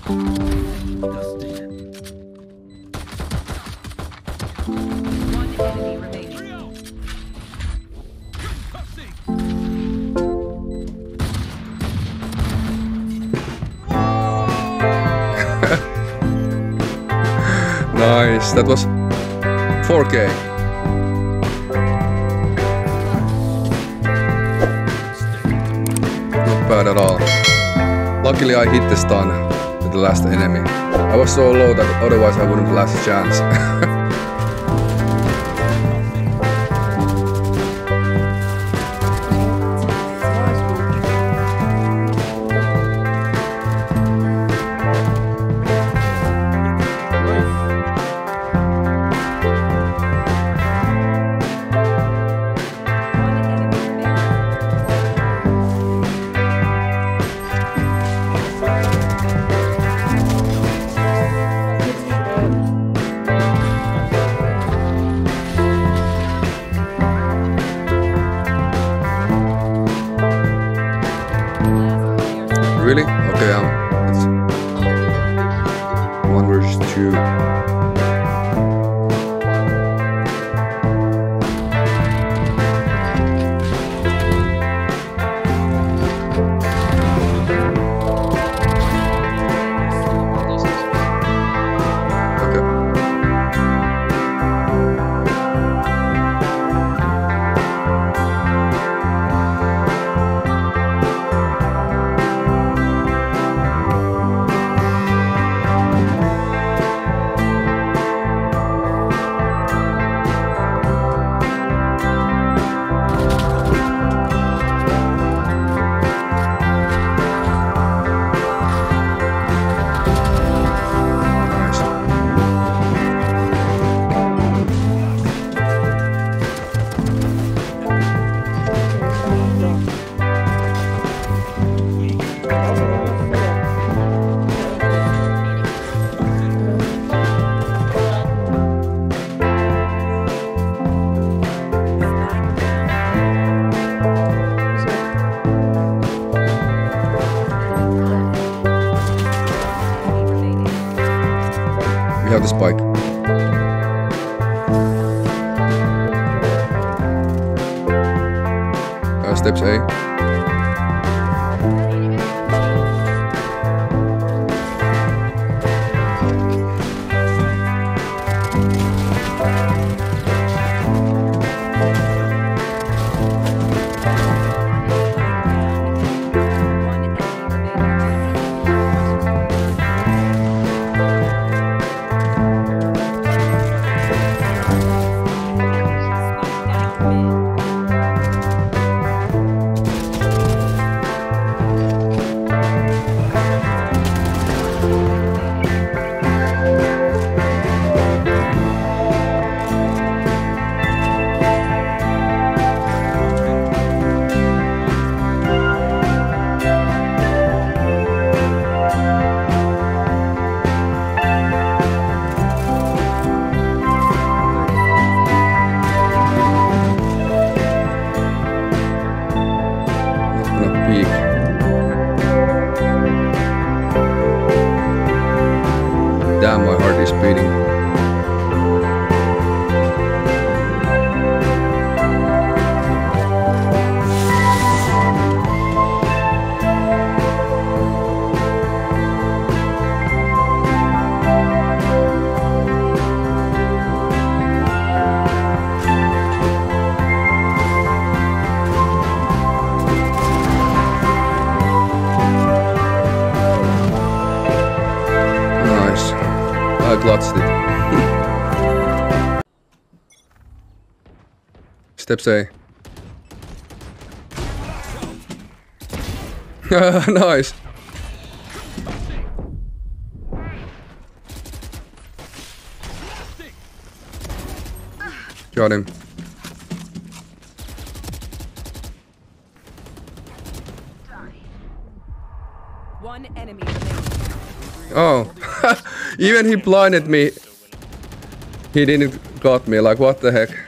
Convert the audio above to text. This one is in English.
Nice, that was 4K. Not bad at all. Luckily I hit the stun with the last enemy. I was so low that otherwise I wouldn't last a chance. Really? Okay, it's 1 versus 2. We have the spike. Steps A. Damn, my heart is beating. I clutched it. Steps A. Nice. Got him. One enemy remaining. Oh, even he blinded me. He didn't got me, like what the heck.